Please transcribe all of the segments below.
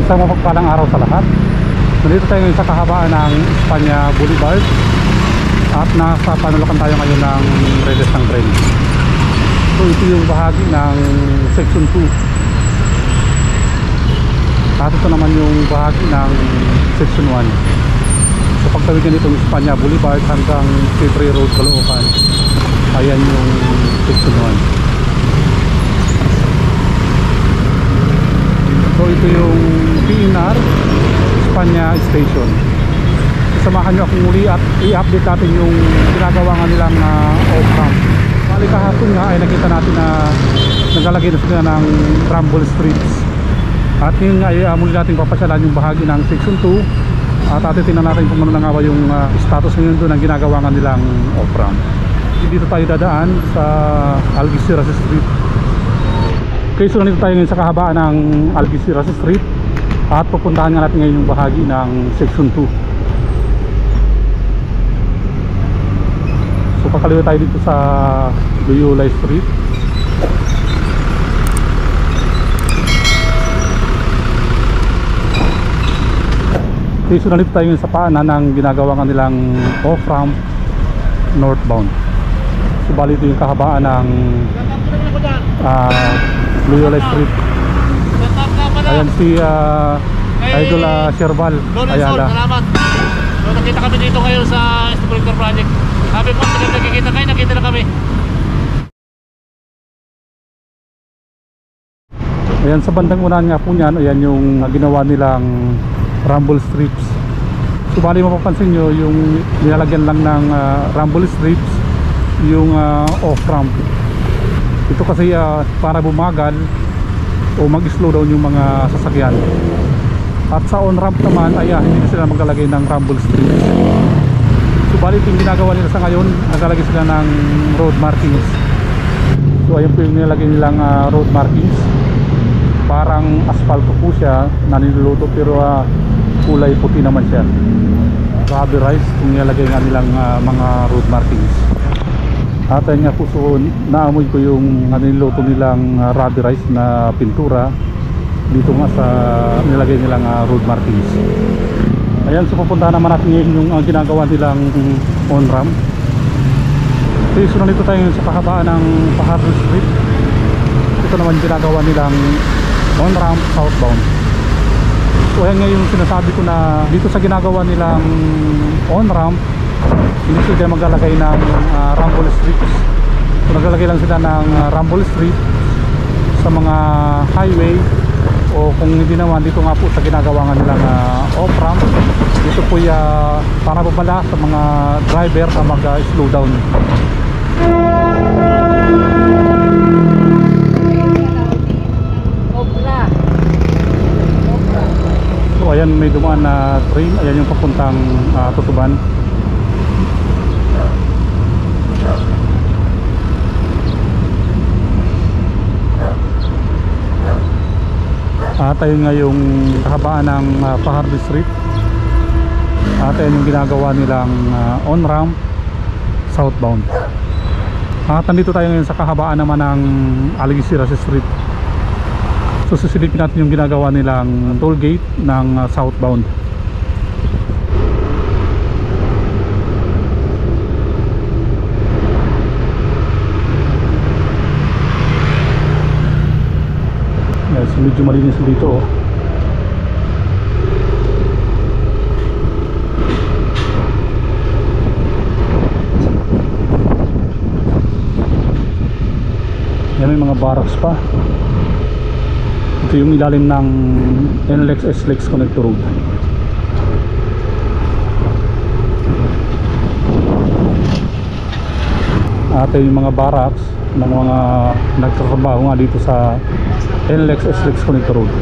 Isang mapagpalang araw sa lahat. Nandito tayo ngayon sa kahabaan ng Espanya Boulevard at nasa panulakan tayo ngayon ng redes ng tren. So ito yung bahagi ng Section 2 at ito naman yung bahagi ng Section 1. So pagtawid nyo itong Espanya Boulevard hanggang Sipri Road, Caloocan, ayan yung Section 1. So ito yung PNR Espanya Station. Samahan nyo akong muli at i-update natin yung ginagawa nga nilang off-ramp. Bali kahapon nga ay nakita natin na naglalagay na sila ng rumble strips. At ngayon nga ay muli natin papasyalan yung bahagi ng Section 2 at atitingnan natin kung ano na nga ba yung status ngayon doon ang ginagawa nga nilang off-ramp. Dito tayo dadaan sa Algeciras Street. Okay, so nandito tayo ngayon sa kahabaan ng Algeciras Street at pupuntahan nga natin ngayon yung bahagi ng Section 2. So kakaliwa tayo dito sa Loyola Street. Okay, so nandito tayo ngayon sa paanan ng ginagawa nga nilang off-ramp northbound. So bali ito yung kahabaan ng Loyola Street. Ayan si Idol Sherbal Ayala. Salamat. So nakita kami dito ngayon sa Sprinkler Project. Sabi po nakikita kayo, nakita na kami. Ayan sa bandang unahan nga po niyan, ayan yung ginawa nilang rumble strips. So bali mapapansin nyo yung nilalagyan lang ng rumble strips yung off-ramp. Ito kasi para bumagal o mag-slow down yung mga sasakyan. At sa on-ramp naman ay hindi na sila maglalagay ng rumble strips. So bali yung ginagawa nila sa ngayon, naglalagay sila ng road markings. So ayun po yung nilalagay nilang road markings. Parang asfalto po siya na niluluto pero kulay puti naman siya. Rubberized yung nilalagay nga nilang mga road markings. At ayun nga po, so naamoy ko yung niluto nilang rubberized na pintura dito nga sa nilagay nilang road markings. Ayan, so pupuntahan naman natin ngayon yung ginagawa nilang on-ramp. Okay, so nandito tayo sa kahabaan ng Pajardo Street. Ito naman ginagawa nilang on-ramp southbound. So ayan nga yung sinasabi ko na dito sa ginagawa nilang on-ramp, hindi sila maglalagay ng rumble strips. So naglalagay lang sila ng rumble strip sa mga highway, o kung hindi naman dito nga po sa ginagawa nga nilang off-ramp, dito po para babala sa mga driver na mag-slow down. So ayan, may dumaan na train. Ayan yung papuntang Tutuban. At ayun nga yung kahabaan ng Pajardo Street. At ayun yung ginagawa nilang on-ramp southbound. At nandito tayo ngayon sa kahabaan naman ng Algeciras Street. So susilipin natin yung ginagawa nilang toll gate ng southbound. Yes, medyo malinis dito. Yan, may mga barracks pa. Ito yung ilalim ng NLEX SLEX Connector Road. At yung mga barracks ng mga nagtatrabaho nga dito sa NLEX SLEX Connector Road.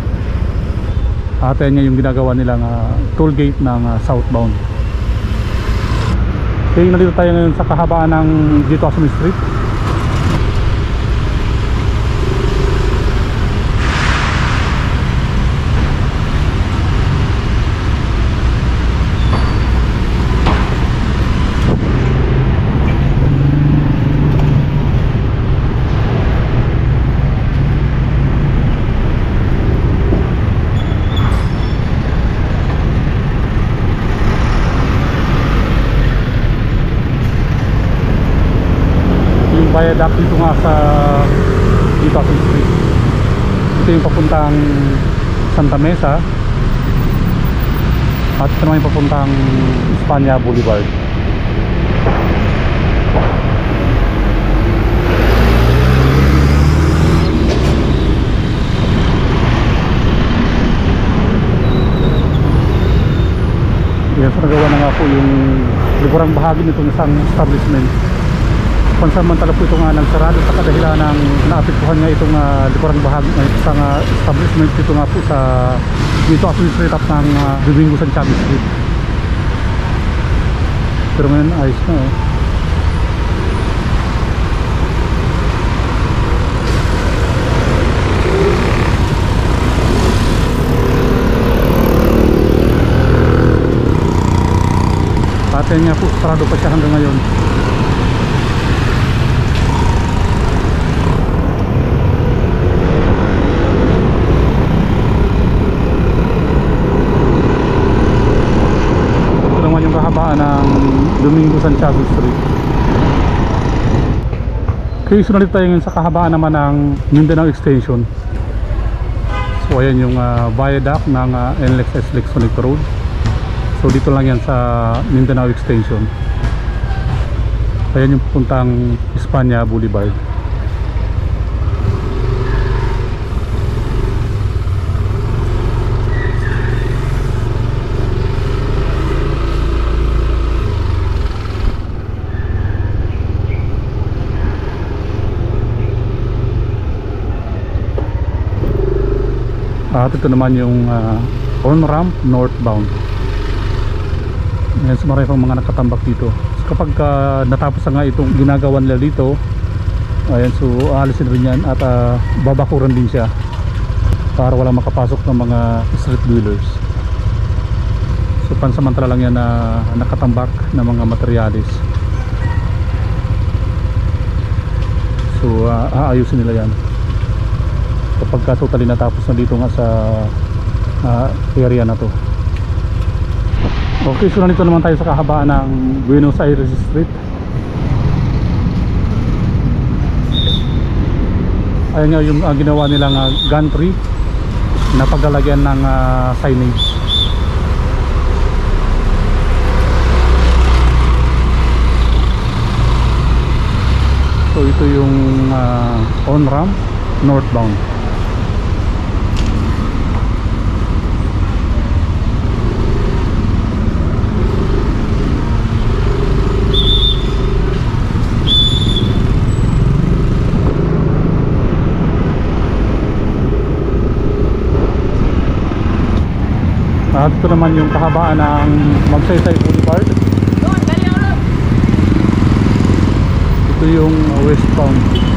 At yan yung ginagawa nilang toll gate ng southbound. Kaya nandito tayo ngayon sa kahabaan ng Gito Asumi Street. Viaduct dito nga sa Gito Asumi Street. Ito yung papuntang Santa Mesa at ito naman yung papuntang Espanya Boulevard. Yan, so nagawa na nga po yung liburang bahagi nitong isang establishment. Pansamantala po ito nga nagsarado sa kadahilan ng naapektuhan nga itong likurang bahagi ng isang establishment dito nga po sa Gito Asumi Street at ng Domingo Santiago Street. Pero ngayon ayos na eh. Dati nga po sarado pa siya hanggang ngayon. Ng Domingo Santiago Street. Okay, sunod tayo ngayon sa kahabaan naman ng Mindanao Extension. So ayan yung viaduct ng NLEX SLEX Sonic Road. So dito lang yan sa Mindanao Extension. Ayan yung puntang Espanya Boulevard. At ito naman yung on-ramp northbound. Ayan, so marami pang mga nakatambak dito. So kapag natapos na nga itong ginagawa nila dito, ayan, so aalisin rin yan at babakuran din siya para walang makapasok ng mga street dwellers. So pansamantala lang yan na nakatambak ng mga materyales. So aayusin nila yan kapag totally natapos na dito nga sa area na to. Okay, so nandito naman tayo sa kahabaan ng Buenos Aires Street. Ayan nga yung ginawa nilang gantry na paglalagyan ng signage. So ito yung on-ramp northbound. At ito naman yung kahabaan ng Magsaysay Boulevard. Ito yung westbound.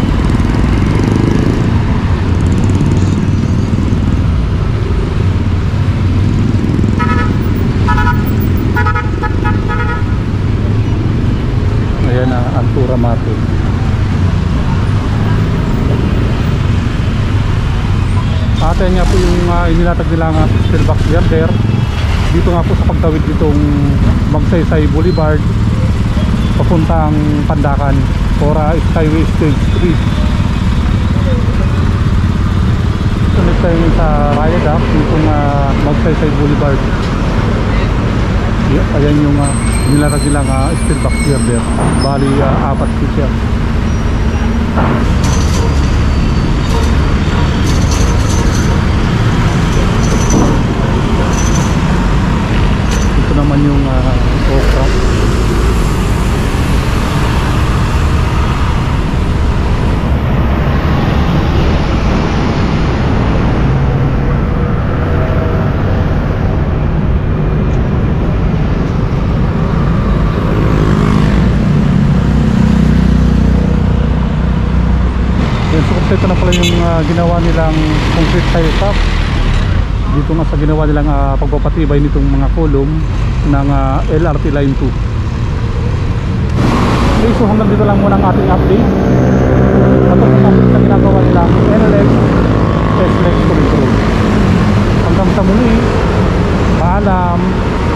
Ayan Altura Market. Atin nga po yung inilatag nila nga Stillbox Girder dito nga po sa pagtawid ditong Magsaysay Boulevard papuntang Pandakan or Skyway Stage 3. Sunod tayo sa viaduct ditong Magsaysay Boulevard. Ayan yung nilatag nila nga Stillbox Girder. Bali 4 po siya. Naman yung okra. ito na pala yung ginawa nilang concrete tie top. Dito nga sa ginawa nilang pagpapatibay nitong mga column ng LRT Line 2. Okay, so hanggang dito lang muna ang ating update. Tapos sa topic na ginagawa nilang NLEX SLEX Connect Road. Hanggang sa muli, paalam.